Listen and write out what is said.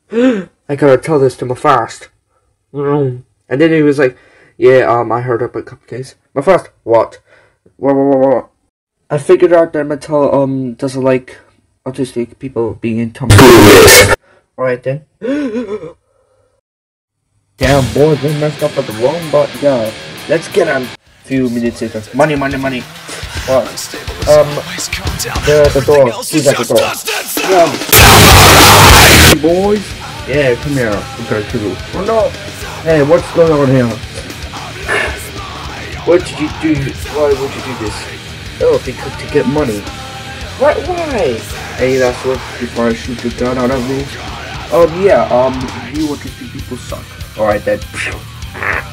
I gotta tell this to my fast. And then he was like, yeah, I heard up a couple days. My fast, what? What? I figured out that Mattel, doesn't like autistic people being in Tom. Alright then. Damn, boys, we messed up at the wrong button. Yeah, let's get a few minutes later. Money. What? The door. Who's at the door? Yeah. Boys? Yeah, come here. Okay, cool. Oh no! Hey, what's going on here? What did you do? Why would you do this? Oh, because to get money. Why? Hey, that's what, before I shoot the gun out of me. Yeah, you autistic people suck. Alright then.